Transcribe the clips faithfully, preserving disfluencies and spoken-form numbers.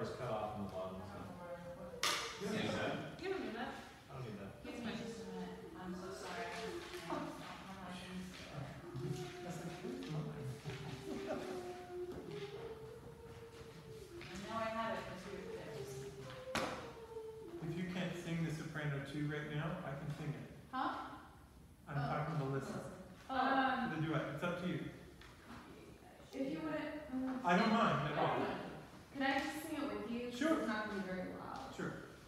is cut off on the bottom. So. You don't need that. You don't need that. I don't need that. Here's my just a minute. I'm so sorry. I know I had it for two days. If you can't sing the soprano two right now, I can sing it. Huh? I'm Oh. talking to Melissa. Um, The duet. It's up to you. if you wouldn't. Um, I don't mind at all. Can I just sing it with you? Sure. It's not going to be very loud. Sure.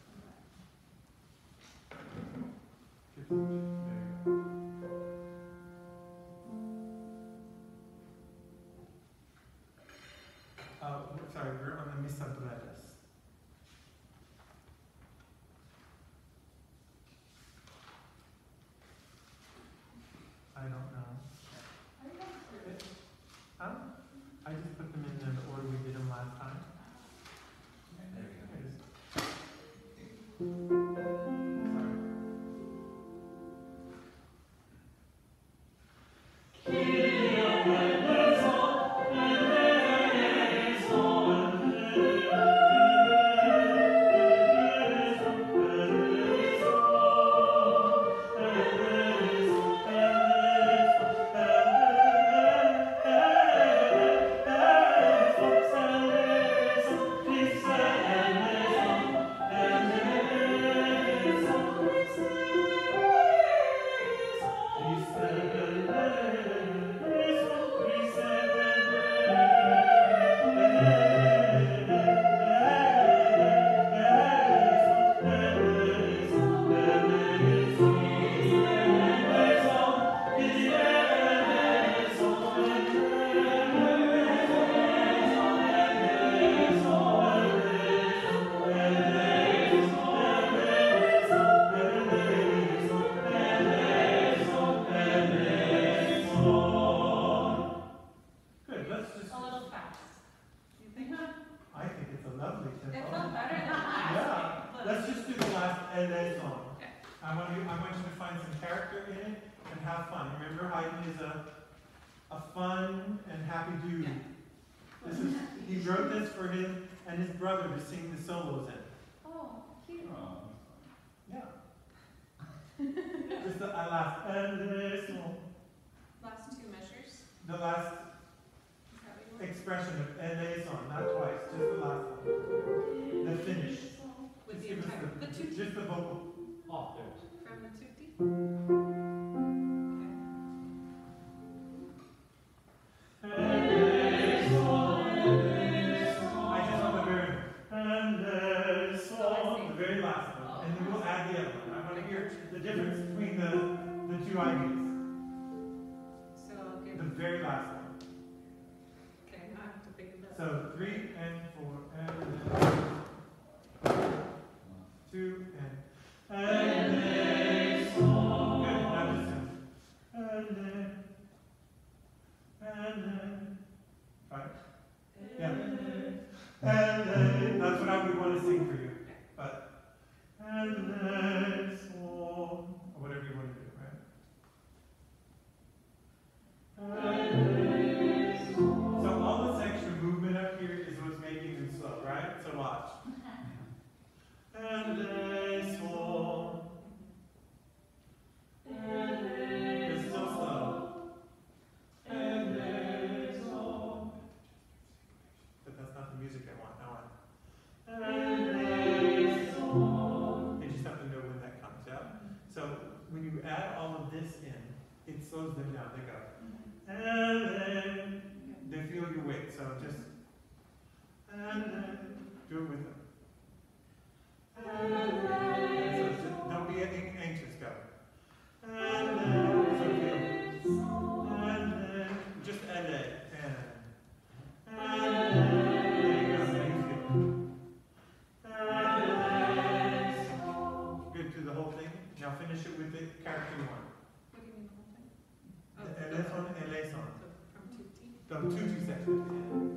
Uh, sorry, we're on the Missa Breves. I don't know. Huh? I just put them in the order we did them last time. There we go.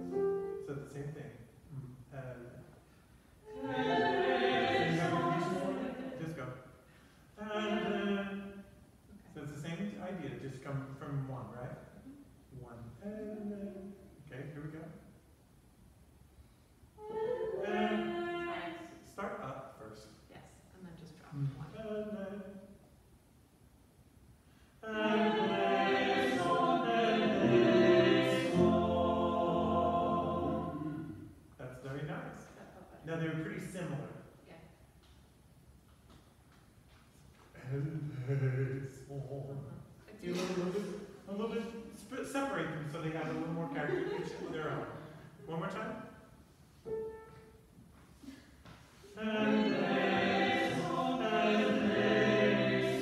So the same thing. Mm. Uh, so you have a but they're pretty similar. Yeah. You a little bit, a little bit, sp- separate them so they have a little more character each of their own. One more time. And they saw, and they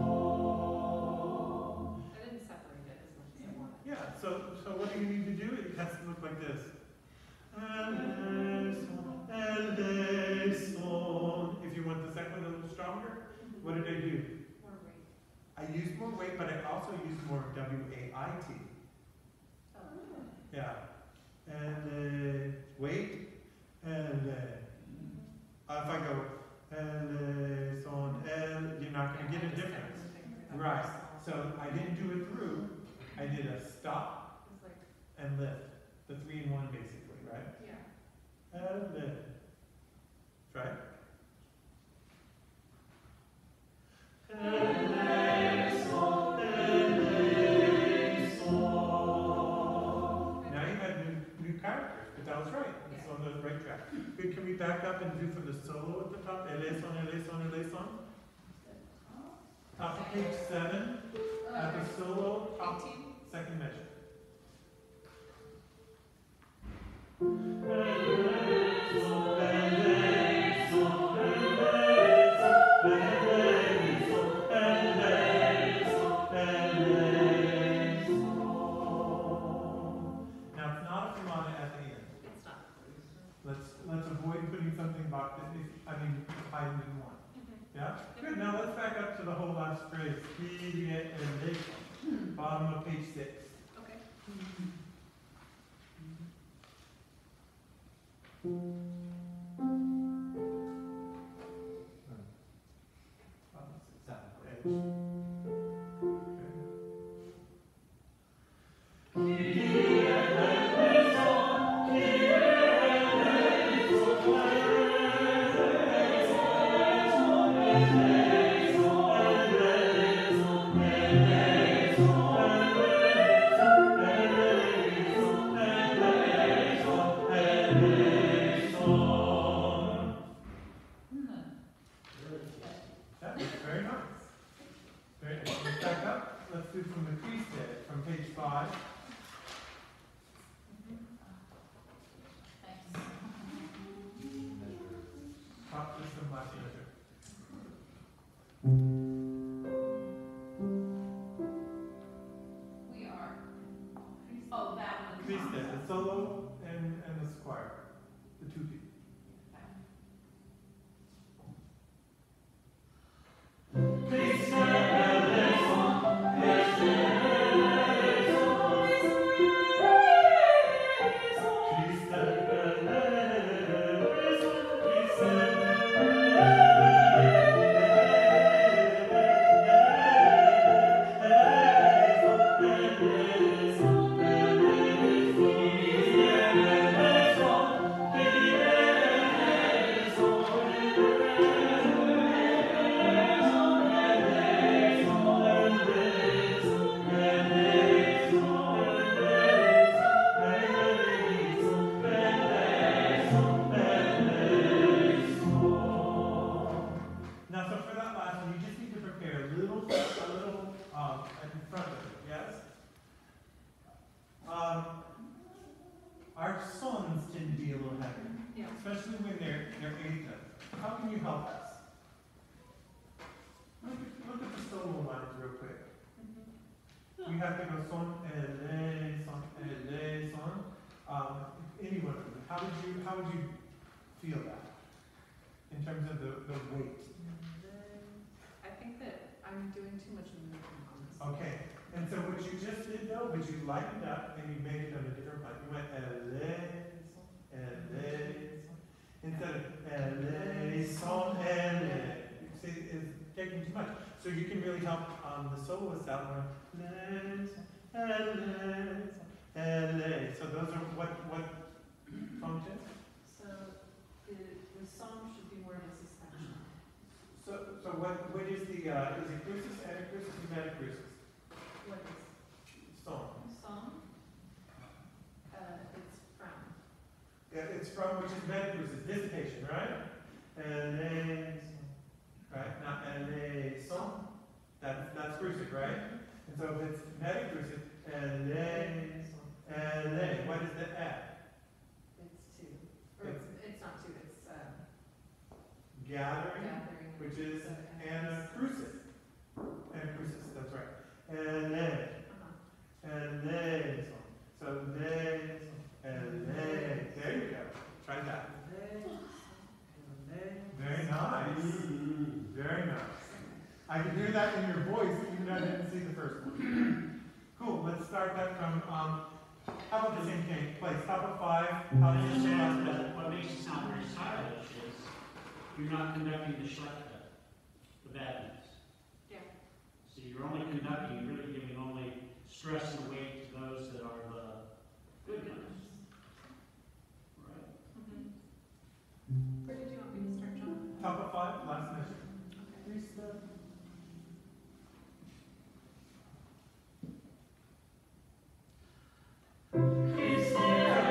saw. I didn't separate it as much as I wanted. Yeah, so, so what do you need to do? It has to look like this. And they saw, and they saw. If you want the second one a little stronger, what did I do? More weight. I used more weight, but I also used more W A I T. Oh. Yeah. And uh, weight, and uh, if I go, and uh, so on, and you're not going to get a difference. Right. So I didn't do it through. I did a stop It's like, and lift. The three in one, basically, right? yeah. And lift. Right? And they saw, and they saw. Now you had new, new characters, but that was right. It's on the right track. Good, can we back up and do from the solo at the top? Ele son, ele son, ele son. Top of page seven, at the solo, top, eighteen. second measure. Now it's not a fermata at the end. It's not. Let's let's avoid putting something back that if, I mean Haydn didn't want. Yeah? Good. Now let's back up to the whole last phrase. Kyrie eleison. Bottom of page six. Okay. That was very nice. Very nice. Let's back up. Let's do from the priesthood, from page five. Thanks. Top just some last measure. We are. Oh, that one. Priesthood, the solo and, and the squire. The two people. Now, so for that last one, you just need to prepare a little, a little, um, in front of it, yes? Um, our sons tend to be a little heavy, Yeah. especially when they're, they're eighth. How can you help us? Look at, look at the solo lines real quick. We have to go son, ele, son, ele, son. Um, any one of them. How would you, how would you feel that? In terms of the, the weight? I think that I'm doing too much movement on this. Okay, and so what you just did though, was you lightened up and you made it on a different line. You went eleison, eleison, instead of eleison, ele. You see, it's taking too much. So you can really help um, the soloist out one. Eleison, eleison, ele. So those are what, what functions? So the, the song should be more of a suspension. So, so what, what is the, uh, is it crucis, anacrucis, or metacrucis? What is Song. song? Uh, it's frown. Yeah, it's it's from, which is metacrucis, dissipation, right? Eleison, right? Not eleison. That's, that's crucic, right? And so if it's metacrucic, eleison, ele, what is the F? It's two. Or it's, it's not two, it's, um, Gathering, gathering. which is So, anacrusis. Anacrusis, that's right. Ele, Uh-huh. eleison. So eleison, ele. There you go. Try that. Very nice. Very nice. I can hear that in your voice, even though I didn't see the first one. Cool. Let's start that from, um, how about the same thing? Play stop at five. How does it sound? But what makes it sound very stylish is you're not conducting the shortcut, the bad news. Yeah. So you're only conducting, you're really giving only stress and weight to those that are the good guys. Right? Mm-hmm. Where did you want me to start, John? Top of five, last measure. Okay. Here's the,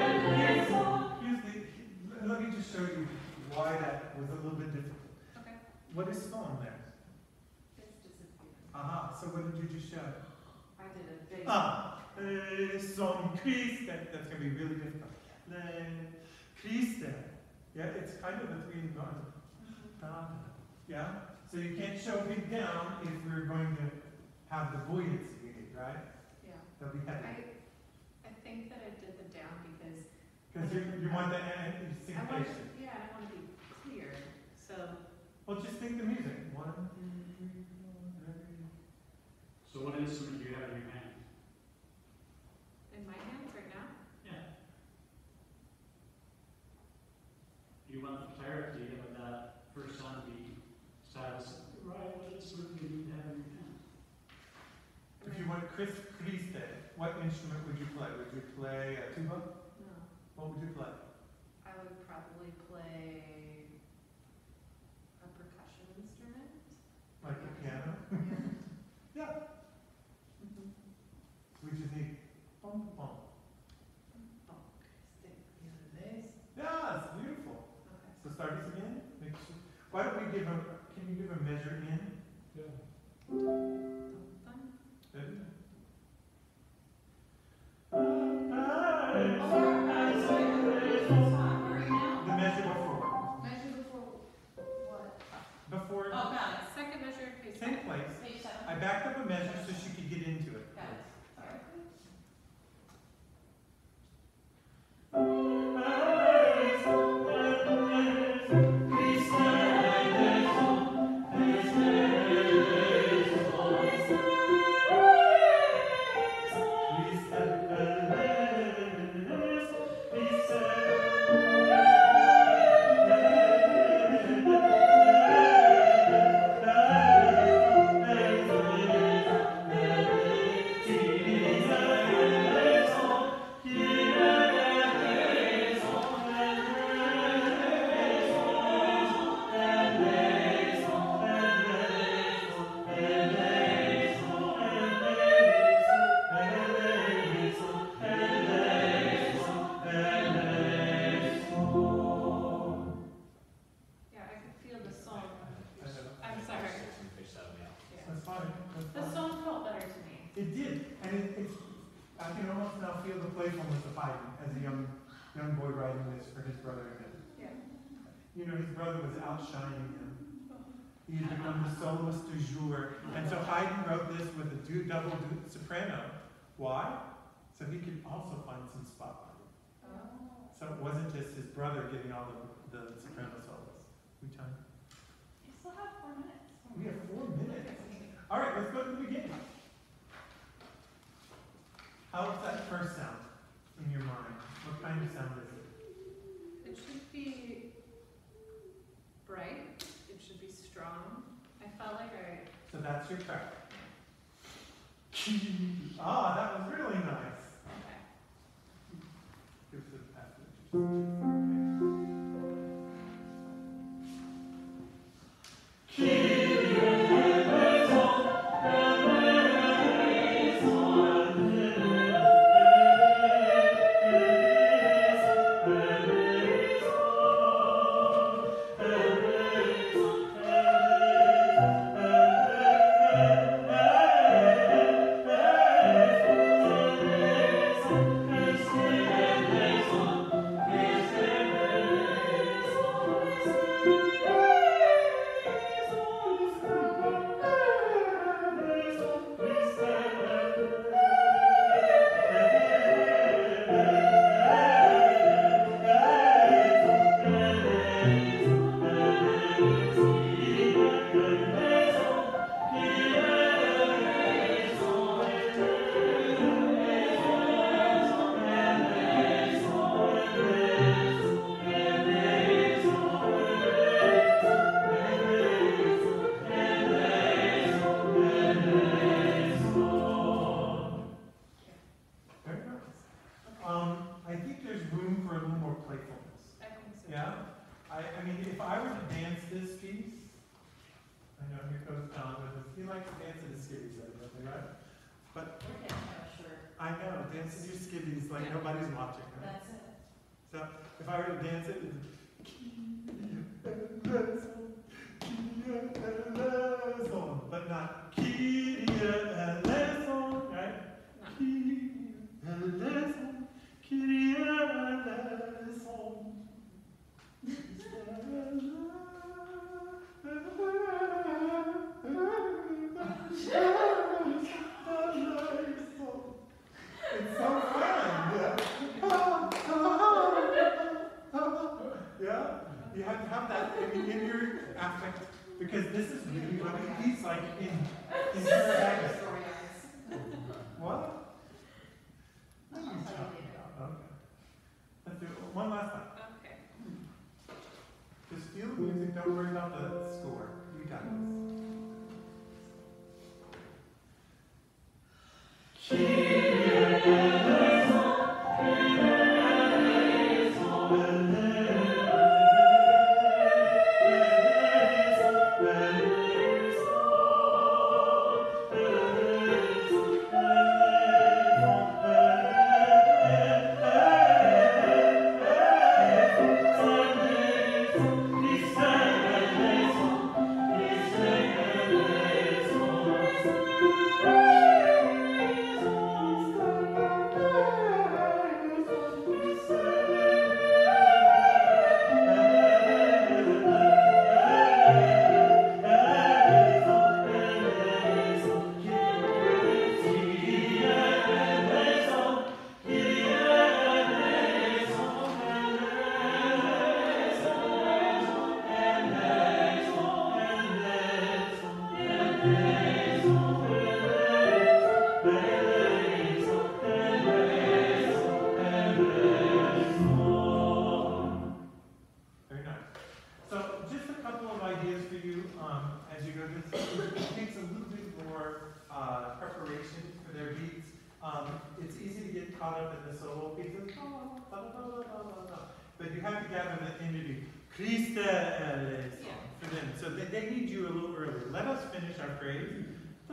let me just show you why that was a little bit difficult. Okay. What is song there? It's disappearing. Aha, so what did you just show? I did a big. Ah, le son Christ, that, that's going to be really difficult. Le Christ, yeah, it's kind of a three note. Yeah, so you can't show big down if we're going to have the buoyancy we need, right? Yeah. That'll be heavy. I, I think that I did the down because Because you, you want the I want, syncopation. yeah, I want to be clear. So, Well, just think the music. One, two, three, four, five. So what instrument do you have in your hand? in my hands right now, Yeah. You want the clarity of that first sound to be stylized. Right, what instrument do you have in your hand? If you want Chris Christe, what instrument would you play? Would you play a tuba? no, What would you play? I would probably play a percussion instrument. Like the piano? Yeah. Mhm. We just need bum bum. Oh, stick. Yeah, it's beautiful. Okay. So start this again. Make sure. Why don't we give a? Can you give a measure in? Yeah. Dun. Good. The measure before. Measure before what? Before. Oh, got it. Second measure, page Same seven. place. Page seven. I backed up a measure so she could get into it. Got it. Sorry. Yeah, I could feel the song. I'm sorry. Yeah. That's fine. That's The fine. song felt better to me. It did, and it, it's, I can almost now feel the playfulness of Haydn as a young, young boy writing this for his brother again. Yeah. You know, his brother was outshining him. He had become the soloist du jour. And so Haydn wrote this with a du double du soprano. Why? So he could also find some spotlight. Oh. So it wasn't just his brother getting all the, the soprano solos. We time? You still have four minutes. We have four minutes. All right, let's go to the beginning. How's that first sound in your mind? What kind of sound is it? It should be bright. It should be strong. I felt like I. So that's your track. Ah, that was really nice. Okay. Give us a passage. Thank I, I mean, if I were to dance this piece, I know here goes John with us. He likes to dance in his skivvies, evidently, right? But We're getting there, sure. I know, dance in your skivvies like nobody's watching, right? That's it. So if I were to dance it, it's but not Kyrie eleison, right? Kyrie eleison, Kyrie eleison. It's so fun, yeah. Yeah, you have to have that in, in your affect, because this is really what he- he's like in, in his head. Story eyes. What? I'll tell you later. Okay. Let's do it one last time. Okay. Just feel the music, don't worry about the score. You got this. Very nice. So just a couple of ideas for you um, as you go through this. It takes a little bit more uh, preparation for their beats. Um, it's easy to get caught up in the solo pieces, but you have to gather the energy. Christe eleison for them. So they, they need you a little earlier. Let us finish our phrase.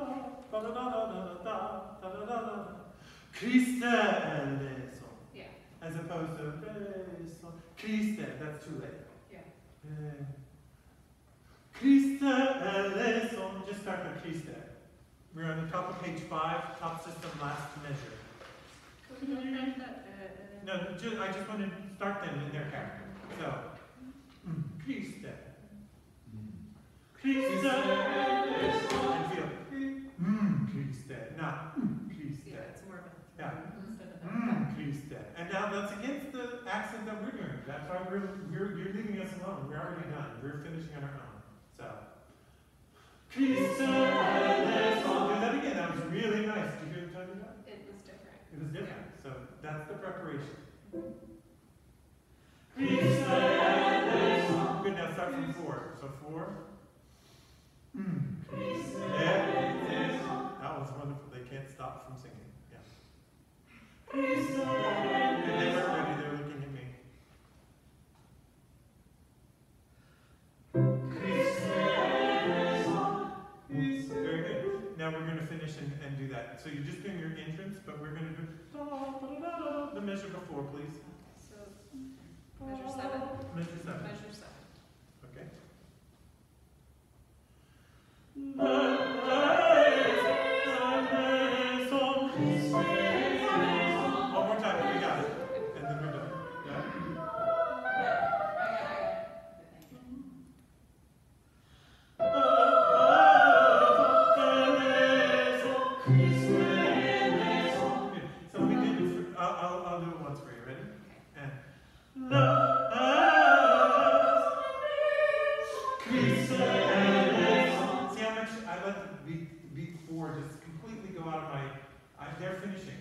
Christe eleison. Yeah. As opposed to eleison. Christe, that's too late. Yeah. Christe eleison. Just start with Christe. We're on the top of page five, top system, last measure. Could we go back to that? uh, No, ju- I just want to start them in their character. So, mm, Christe. Christe eleison. And feel, mm, Christe. Not, mm, Christe. Yeah, it's more of a. Yeah. Instead of a. Mm, Christe. And now that's against the accent that we're doing. That's why we're, you're, you're leaving us alone. We're already done. We're finishing on our own. So, Christe eleison. Do that again. That was really nice. Did you hear the time of that? It was different. It was different. So that's the preparation. Good. Now start from four. So four. Mm. That was wonderful. They can't stop from singing. Yeah. And they weren't ready. They were looking at me. Very good. Now we're going to finish and, and do that. So you're just doing your entrance, but we're going to do the measure before, please. So, measure seven. Measure seven. Measure seven. Okay. One more time, we got it. And then we're done. Yeah? Good. So we did it for, I'll, I'll, I'll do it once for you. Ready? And see how much I let the beat, beat four just completely go out of my, I, they're finishing.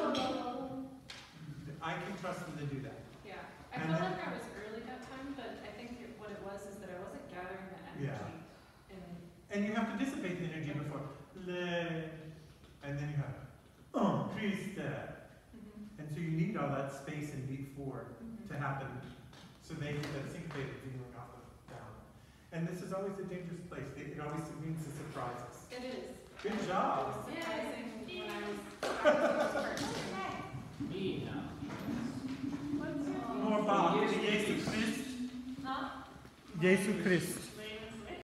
I can trust them to do that. Yeah. I And felt then- like I was early that time, but I think it, what it was is that I wasn't gathering the energy. Yeah. And And you have to dissipate the energy before. Le, and then you have, oh, Christe. mhm, And so you need all that space in beat four mhm. to happen So they get that syncopated feeling off of down. And this is always a dangerous place. It, it always means to surprise us. It is. Good It job. was surprising when I was, I was first. Me now. What's your? More Bob. Jesus Christ. Huh? Jesus Christ.